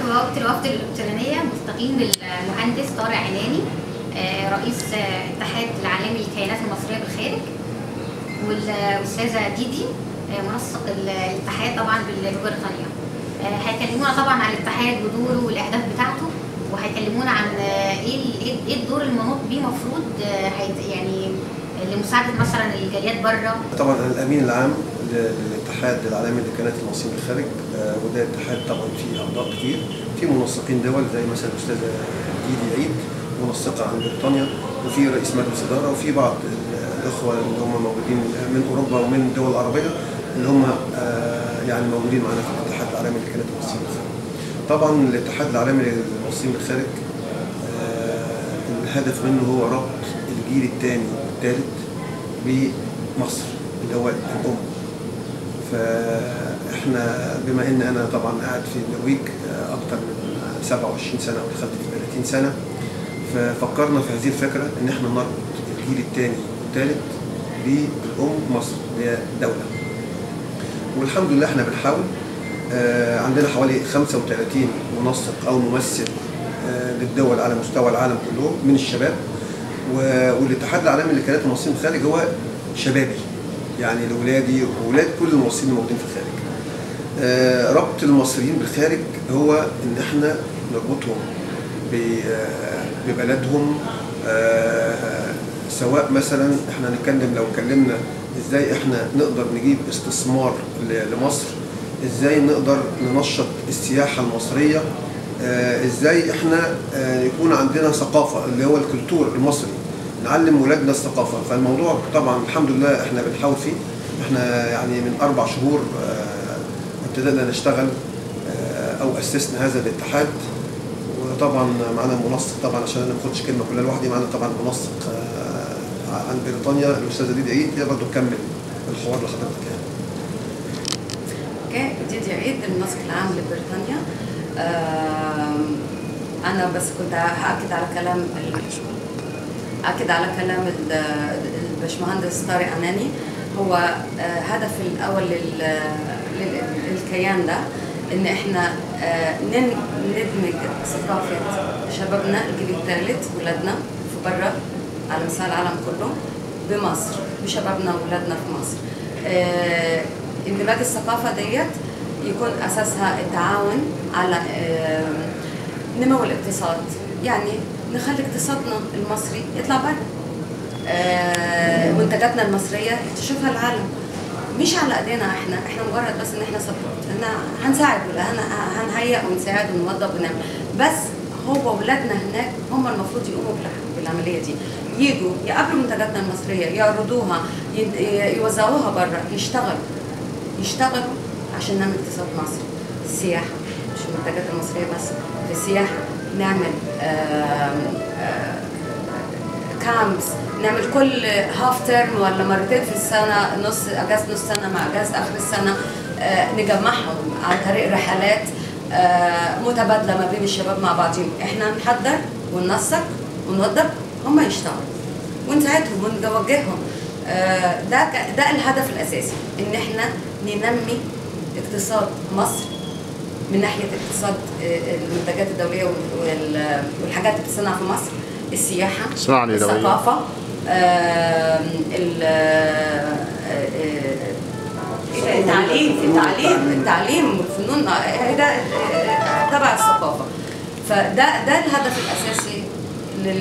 وقت الوفد الإلكترونية ملتقين بالمهندس طارق عناني رئيس اتحاد العالمي للكيانات المصرية بالخارج، والأستاذة ديدي منسق الاتحاد طبعا ببريطانيا. هيكلمونا طبعا عن الاتحاد ودوره والأهداف بتاعته، وهيكلمونا عن ايه الدور المنوط بيه مفروض يعني لمساعدة مثلا الجاليات بره. طبعا انا الامين العام للاتحاد العالمي للكيانات المصريين بالخارج، وده اتحاد طبعا فيه اعضاء كتير، في منسقين دول زي مثلا الاستاذه ديدي عيد منسقه عن بريطانيا، وفي رئيس مجلس اداره، وفي بعض الاخوه اللي هم موجودين من اوروبا ومن الدول العربيه اللي هم يعني موجودين معانا في الاتحاد العالمي للكيانات المصريين بالخارج. طبعا الاتحاد العالمي للمصريين بالخارج الهدف منه هو ربط الجيل الثاني والثالث بمصر اللي هو الأم. فاحنا بما ان انا طبعا قاعد في النرويج اكثر من 27 سنه ودخلت في 30 سنه، ففكرنا في هذه الفكره ان احنا نربط الجيل الثاني والثالث بالأم مصر اللي هي دوله. والحمد لله احنا بنحاول. عندنا حوالي 35 منسق او ممثل للدول على مستوى العالم كله من الشباب، والاتحاد العالمي للكيانات المصريين بالخارج هو شبابي، يعني لاولادي واولاد كل المصريين الموجودين في الخارج. ربط المصريين بالخارج هو ان احنا نربطهم ببلدهم، سواء مثلا احنا لو اتكلمنا ازاي احنا نقدر نجيب استثمار لمصر، ازاي نقدر ننشط السياحه المصريه، ازاي احنا يكون عندنا ثقافه اللي هو الكلتور المصري، نعلم ولادنا الثقافه. فالموضوع طبعا الحمد لله احنا بنحاول فيه. احنا يعني من 4 شهور ابتدأنا نشتغل او اسسنا هذا الاتحاد، وطبعا معنا منسق طبعا عشان انا ما اخدش كلمه كلها لوحدي، معنا طبعا منسق عن بريطانيا الاستاذه ديدي عيد، هي برضه تكمل الحوار لحضرتك يعني. اوكي، ديدي عيد المنسق العام لبريطانيا. انا بس كنت اكد على كلام الباشمهندس طارق عناني. هو هدف الاول للكيان ده ان احنا ندمج ثقافه شبابنا الجيل الثالث ولادنا في بره على مستوى العالم كله بمصر، بشبابنا وولادنا في مصر. اندماج الثقافه ديت يكون اساسها التعاون على نمو الاقتصاد، يعني نخلي اقتصادنا المصري يطلع بره، منتجاتنا المصريه تشوفها العالم، مش على ايدينا احنا مجرد بس ان احنا سبورت، احنا هنساعد ولا هنهيئ ونساعد ونوضب ونعمل، بس هو ولادنا هناك هم المفروض يقوموا بالعمليه دي، يجوا يقابلوا منتجاتنا المصريه، يعرضوها، يوزعوها بره، يشتغلوا عشان نعمل اقتصاد مصري. السياحه مش المنتجات المصريه بس، في السياحه نعمل كامبس، نعمل كل هاف تيرم ولا مرتين في السنه، اجازه نص سنه مع اجازه اخر السنه، نجمعهم عن طريق رحلات متبادله ما بين الشباب مع بعضهم. احنا نحضر وننسق ونوضب، هم يشتغلوا ونساعدهم ونوجههم. ده الهدف الاساسي، ان احنا ننمي اقتصاد مصر من ناحيه اقتصاد المنتجات الدوليه والحاجات اللي بتصنع في مصر، السياحه، الثقافه، التعليم والفنون، ده تبع الثقافه. فده الهدف الاساسي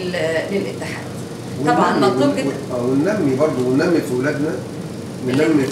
للاتحاد. طبعا مطلوب جدا وننمي برضه في اولادنا، ننمي